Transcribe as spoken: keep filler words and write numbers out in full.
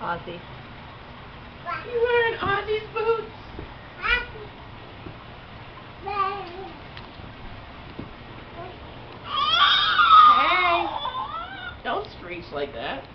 Ozzy. You wearing Ozzy's boots? Hey! Don't screech like that.